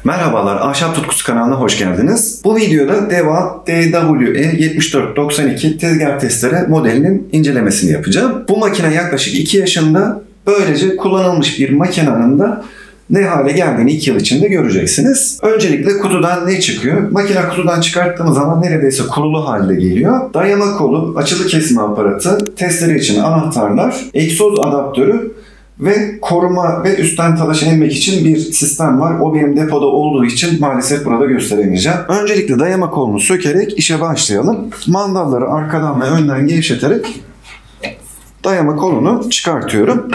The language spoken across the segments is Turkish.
Merhabalar, Ahşap Tutkusu kanalına hoş geldiniz. Bu videoda DEVA DWE7492 tezgah testere modelinin incelemesini yapacağım. Bu makine yaklaşık 2 yaşında. Böylece kullanılmış bir makinenin de ne hale geldiğini 2 yıl içinde göreceksiniz. Öncelikle kutudan ne çıkıyor? Makine kutudan çıkarttığımız zaman neredeyse kurulu halde geliyor. Dayama kolu, açılı kesme aparatı, testere için anahtarlar, egzoz adaptörü ve koruma ve üstten talaşı emmek için bir sistem var. O benim depoda olduğu için maalesef burada gösteremeyeceğim. Öncelikle dayama kolunu sökerek işe başlayalım. Mandalları arkadan ve önden gevşeterek dayama kolunu çıkartıyorum.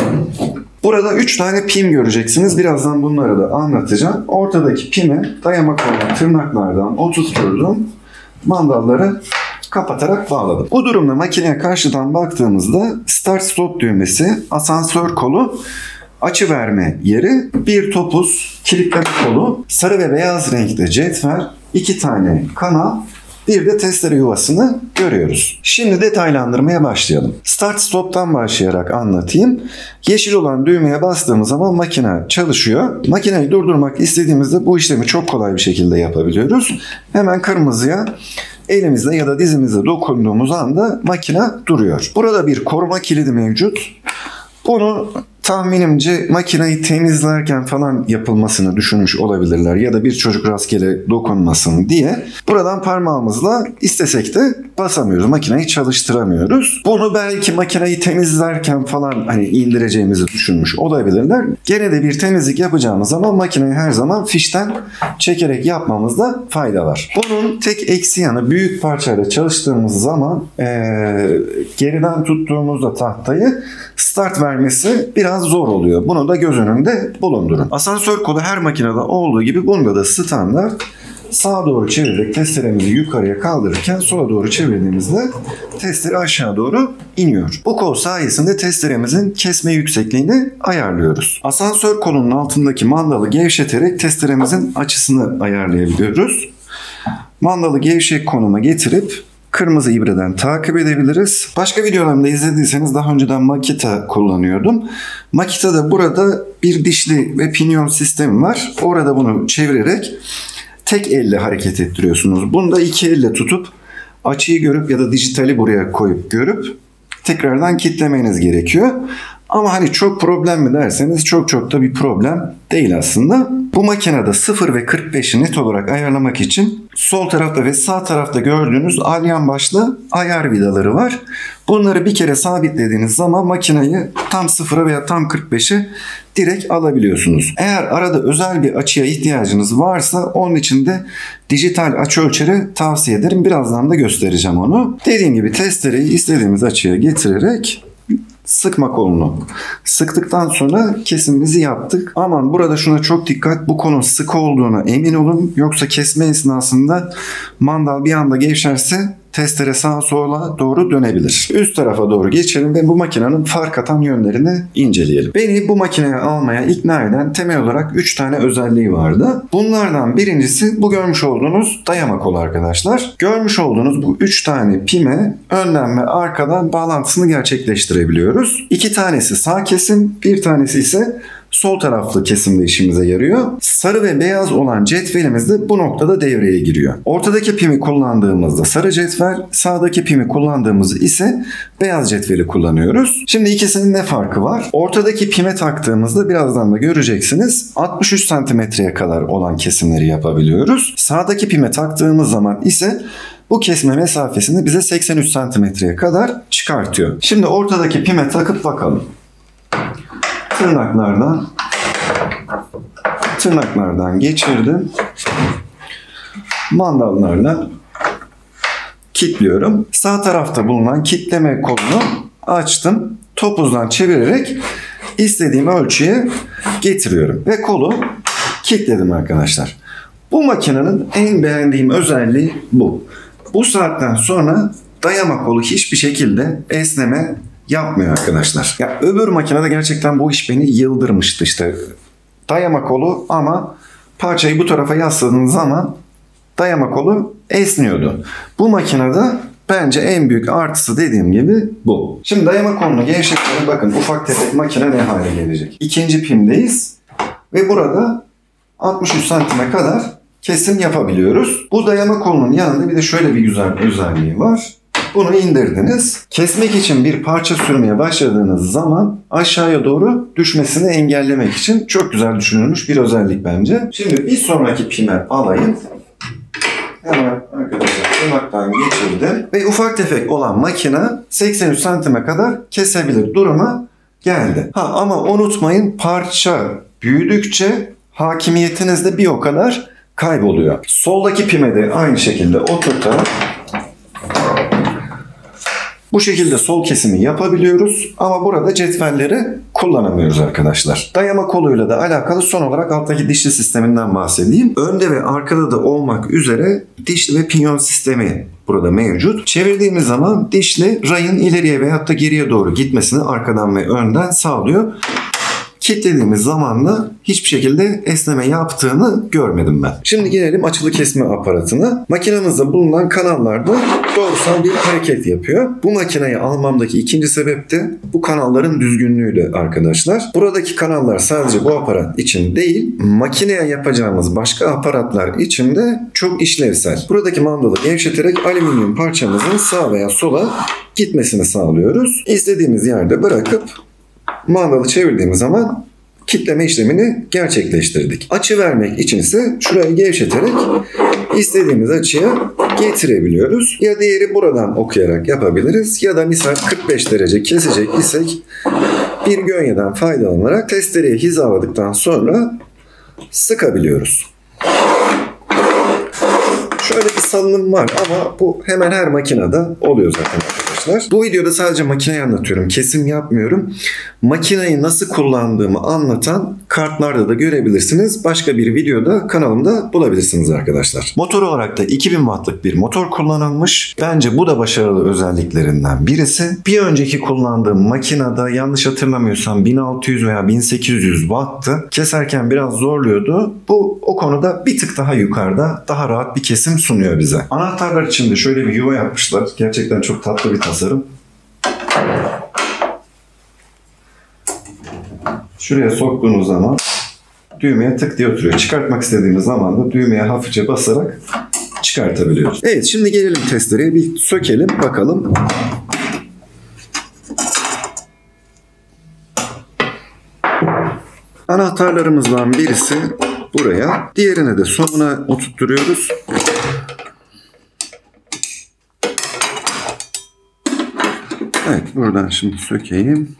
Burada 3 tane pim göreceksiniz. Birazdan bunları da anlatacağım. Ortadaki pimi dayama kolunu tırnaklardan oturturdum. Mandalları kapatarak bağladım. Bu durumda makineye karşıdan baktığımızda start stop düğmesi, asansör kolu, açı verme yeri, bir topuz, kilitleme kolu, sarı ve beyaz renkte cetvel, 2 tane kanal, bir de testere yuvasını görüyoruz. Şimdi detaylandırmaya başlayalım. Start stop'tan başlayarak anlatayım. Yeşil olan düğmeye bastığımız zaman makine çalışıyor. Makineyi durdurmak istediğimizde bu işlemi çok kolay bir şekilde yapabiliyoruz. Hemen kırmızıya elimizle ya da dizimizle dokunduğumuz anda makine duruyor. Burada bir koruma kilidi mevcut. Bunu tahminimce makineyi temizlerken falan yapılmasını düşünmüş olabilirler ya da bir çocuk rastgele dokunmasın diye. Buradan parmağımızla istesek de basamıyoruz. Makineyi çalıştıramıyoruz. Bunu belki makineyi temizlerken falan indireceğimizi düşünmüş olabilirler. Gene de bir temizlik yapacağımız zaman makineyi her zaman fişten çekerek yapmamızda fayda var. Bunun tek eksi yanı büyük parçayla çalıştığımız zaman geriden tuttuğumuzda tahtayı start vermesi biraz zor oluyor. Bunu da göz önünde bulundurun. Asansör kolu her makinede olduğu gibi bunda da standart. Sağa doğru çevirerek testeremizi yukarıya kaldırırken sola doğru çevirdiğimizde testere aşağı doğru iniyor. Bu kol sayesinde testeremizin kesme yüksekliğini ayarlıyoruz. Asansör kolunun altındaki mandalı gevşeterek testeremizin açısını ayarlayabiliyoruz. Mandalı gevşek konuma getirip kırmızı ibreden takip edebiliriz. Başka videolarımda izlediyseniz daha önceden Makita kullanıyordum. Makita'da burada bir dişli ve pinyon sistemi var. Orada bunu çevirerek tek elle hareket ettiriyorsunuz. Bunu da 2 elle tutup açıyı görüp ya da dijitali buraya koyup görüp tekrardan kilitlemeniz gerekiyor. Ama çok problem mi derseniz çok da bir problem değil aslında. Bu makinede 0 ve 45'i net olarak ayarlamak için sol tarafta ve sağ tarafta gördüğünüz alyan başlı ayar vidaları var. Bunları bir kere sabitlediğiniz zaman makineyi tam 0'a veya tam 45'e direkt alabiliyorsunuz. Eğer arada özel bir açıya ihtiyacınız varsa onun için de dijital açı ölçeri tavsiye ederim. Birazdan da göstereceğim onu. Dediğim gibi testereyi istediğimiz açıya getirerek sıkma kolunu sıktıktan sonra kesimimizi yaptık. Aman burada şuna çok dikkat. Bu kolun sıkı olduğuna emin olun. Yoksa kesme esnasında mandal bir anda gevşerse testere sağa sola doğru dönebilir. Üst tarafa doğru geçelim ve bu makinenin fark atan yönlerini inceleyelim. Beni bu makineye almaya ikna eden temel olarak 3 tane özelliği vardı. Bunlardan birincisi bu görmüş olduğunuz dayama kolu arkadaşlar. Görmüş olduğunuz bu 3 tane pime önden ve arkadan bağlantısını gerçekleştirebiliyoruz. 2 tanesi sağ kesim, bir tanesi ise sol taraflı kesimde işimize yarıyor. Sarı ve beyaz olan cetvelimiz de bu noktada devreye giriyor. Ortadaki pimi kullandığımızda sarı cetvel, sağdaki pimi kullandığımız ise beyaz cetveli kullanıyoruz. Şimdi ikisinin ne farkı var? Ortadaki pime taktığımızda birazdan da göreceksiniz 63 santimetreye kadar olan kesimleri yapabiliyoruz. Sağdaki pime taktığımız zaman ise bu kesme mesafesini bize 83 santimetreye kadar çıkartıyor. Şimdi ortadaki pime takıp bakalım. Tırnaklardan geçirdim. Mandallarla kilitliyorum. Sağ tarafta bulunan kilitleme kolunu açtım. Topuzdan çevirerek istediğim ölçüye getiriyorum. Ve kolu kilitledim arkadaşlar. Bu makinenin en beğendiğim özelliği bu. Bu saatten sonra dayama kolu hiçbir şekilde esneme yapmıyor arkadaşlar. Ya öbür makinede gerçekten bu iş beni yıldırmıştı işte. Dayama kolu ama parçayı bu tarafa yasladığınız zaman dayama kolu esniyordu. Bu makinede bence en büyük artısı dediğim gibi bu. Şimdi dayama kolunu gevşetmeye bakın ufak tefek makine ne hale gelecek. İkinci pimdeyiz ve burada 63 santime kadar kesim yapabiliyoruz. Bu dayama kolunun yanında bir de şöyle bir güzel özelliği var. Bunu indirdiniz. Kesmek için bir parça sürmeye başladığınız zaman aşağıya doğru düşmesini engellemek için çok güzel düşünülmüş bir özellik bence. Şimdi bir sonraki pimi alayım. Hemen arkadaşlar tırnaktan geçirdim. Ve ufak tefek olan makine 83 santime kadar kesebilir duruma geldi. Ama unutmayın, parça büyüdükçe hakimiyetiniz de bir o kadar kayboluyor. Soldaki pime de aynı şekilde oturtarak bu şekilde sol kesimi yapabiliyoruz ama burada cetvelleri kullanamıyoruz arkadaşlar. Dayama koluyla da alakalı son olarak alttaki dişli sisteminden bahsedeyim. Önde ve arkada da olmak üzere dişli ve pinyon sistemi burada mevcut. Çevirdiğimiz zaman dişli rayın ileriye veyahut da geriye doğru gitmesini arkadan ve önden sağlıyor. Kilitlediğimiz zaman da hiçbir şekilde esneme yaptığını görmedim ben. Şimdi gelelim açılı kesme aparatına. Makinamızda bulunan kanallarda doğrusal bir hareket yapıyor. Bu makineyi almamdaki ikinci sebep de bu kanalların düzgünlüğüydü arkadaşlar. Buradaki kanallar sadece bu aparat için değil, makineye yapacağımız başka aparatlar için de çok işlevsel. Buradaki mandalı gevşeterek alüminyum parçamızın sağa veya sola gitmesini sağlıyoruz. İstediğimiz yerde bırakıp mandalı çevirdiğimiz zaman kitleme işlemini gerçekleştirdik. Açı vermek için ise şurayı gevşeterek istediğimiz açıya getirebiliyoruz. Ya diğeri buradan okuyarak yapabiliriz ya da misal 45 derece kesecek isek bir gönyeden faydalanarak testereyi hizaladıktan sonra sıkabiliyoruz. Şöyle bir salınım var ama bu hemen her makinede oluyor zaten arkadaşlar. Bu videoda sadece makineyi anlatıyorum. Kesim yapmıyorum. Makineyi nasıl kullandığımı anlatan kartlarda da görebilirsiniz. Başka bir videoda kanalımda bulabilirsiniz arkadaşlar. Motor olarak da 2000 wattlık bir motor kullanılmış. Bence bu da başarılı özelliklerinden birisi. Bir önceki kullandığım makinede yanlış hatırlamıyorsam 1600 veya 1800 watttı. Keserken biraz zorluyordu. Bu o konuda bir tık daha yukarıda, daha rahat bir kesim sunuyor bize. Anahtarlar için de şöyle bir yuva yapmışlar. Gerçekten çok tatlı bir tasarım. Şuraya soktuğunuz zaman düğmeye tık diye oturuyor. Çıkartmak istediğimiz zaman da düğmeye hafifçe basarak çıkartabiliyoruz. Evet, şimdi gelelim testereye bir sökelim bakalım. Anahtarlarımızdan birisi buraya. Diğerini de sonuna oturtturuyoruz. Evet, buradan şimdi sökeyim.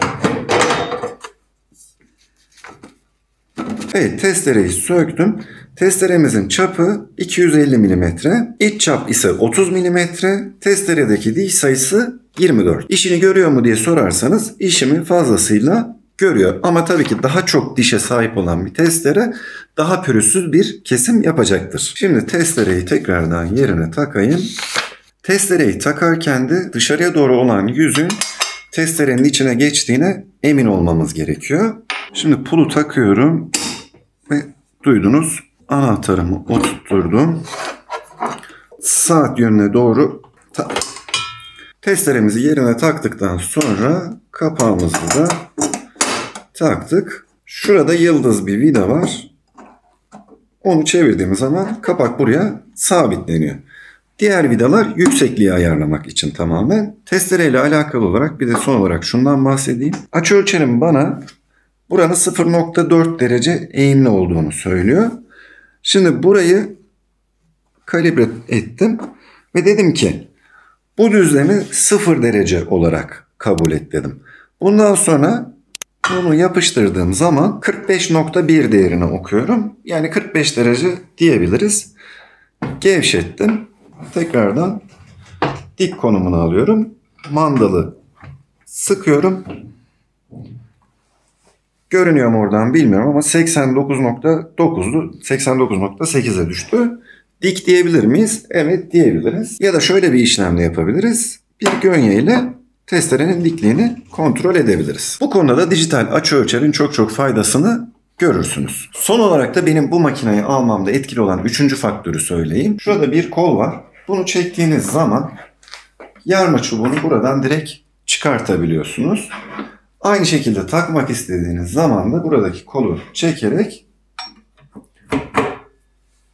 Evet, testereyi söktüm. Testeremizin çapı 250 mm. İç çap ise 30 mm. Testeredeki diş sayısı 24. İşini görüyor mu diye sorarsanız işimi fazlasıyla görüyor. Ama tabii ki daha çok dişe sahip olan bir testere daha pürüzsüz bir kesim yapacaktır. Şimdi testereyi tekrardan yerine takayım. Testereyi takarken de dışarıya doğru olan yüzün testerenin içine geçtiğine emin olmamız gerekiyor. Şimdi pulu takıyorum ve duydunuz, anahtarımı oturtturdum. Saat yönüne doğru testeremizi yerine taktıktan sonra kapağımızı da taktık. Şurada yıldız bir vida var. Onu çevirdiğimiz zaman kapak buraya sabitleniyor. Diğer vidalar yüksekliği ayarlamak için tamamen. Testereyle alakalı olarak bir de son olarak şundan bahsedeyim. Açı ölçerim bana buranın 0.4 derece eğimli olduğunu söylüyor. Şimdi burayı kalibre ettim ve dedim ki bu düzlemi 0 derece olarak kabul et dedim. Bundan sonra bunu yapıştırdığım zaman 45.1 değerini okuyorum. Yani 45 derece diyebiliriz. Gevşettim. Tekrardan dik konumunu alıyorum. Mandalı sıkıyorum. Görünüyor mu oradan bilmiyorum ama 89.9'du. 89.8'e düştü. Dik diyebilir miyiz? Evet diyebiliriz. Ya da şöyle bir işlem de yapabiliriz. Bir gönye ile testerenin dikliğini kontrol edebiliriz. Bu konuda da dijital açı ölçerin çok faydasını görürsünüz. Son olarak da benim bu makineyi almamda etkili olan 3. faktörü söyleyeyim. Şurada bir kol var. Bunu çektiğiniz zaman yarma çubuğunu buradan direkt çıkartabiliyorsunuz. Aynı şekilde takmak istediğiniz zaman da buradaki kolu çekerek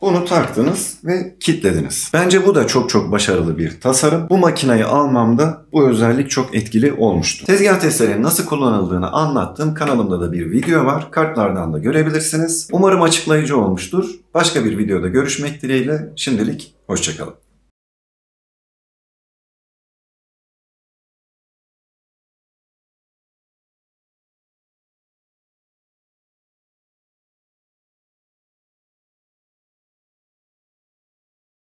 Bunu taktınız ve kilitlediniz. Bence bu da çok çok başarılı bir tasarım. Bu makineyi almamda bu özellik çok etkili olmuştu. Tezgah testerenin nasıl kullanıldığını anlattığım kanalımda da bir video var. Kartlardan da görebilirsiniz. Umarım açıklayıcı olmuştur. Başka bir videoda görüşmek dileğiyle. Şimdilik hoşça kalın.